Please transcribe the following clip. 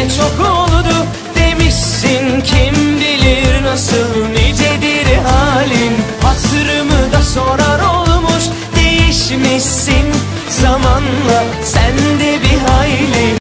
çok oldu demişsin, kim bilir nasıl nicedir halin. Hatırımı da sorar olmuş, değişmişsin zamanla sen de bir hayli.